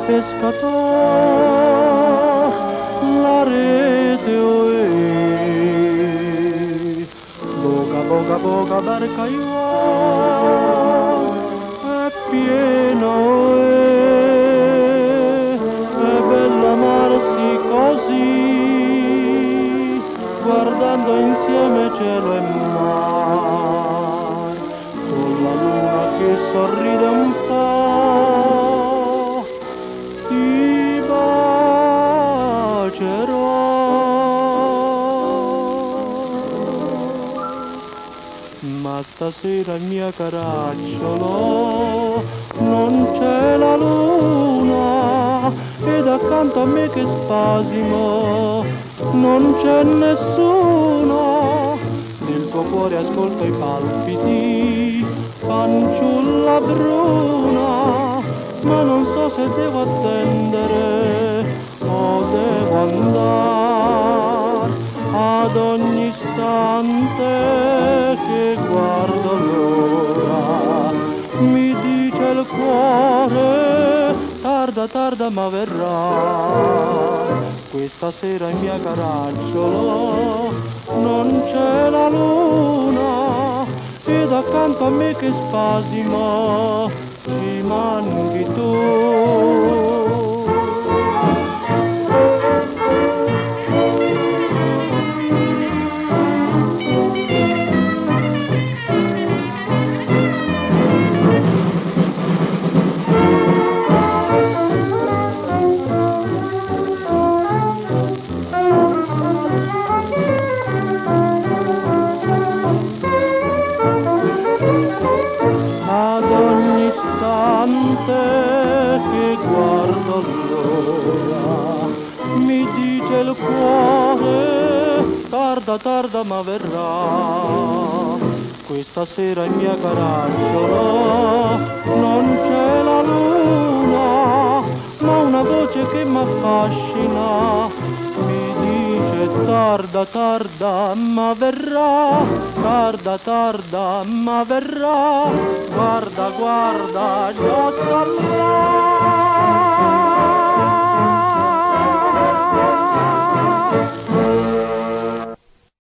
pescator la rete oe, boga boga boga barca io è piena oe, è bello amarsi così, guardando insieme cielo e mare, con la luna che sorride un po', ti bacerò. Ma stasera il mio caracciolo non c'è la luna, ed accanto a me che spasimo non c'è nessuno. Nel tuo cuore ascolto i palpiti, fanciulla bruna, ma non so se devo attendere o devo andare. Ad ogni istante che guardo l'ora, mi dice il cuore tarda tarda ma verrà. Questa sera in mia caracciolo non c'è la luna, ed accanto a me che spasimo ci manchi tu. Ad ogni istante che guardo l'ora, mi dice il cuore tarda tarda ma verrà. Questa sera in mia caracciolo non c'è la luna, ma una voce che m'affascina mi dice tarda tarda ma verrà, tarda tarda ma verrà, guarda guarda già sta là.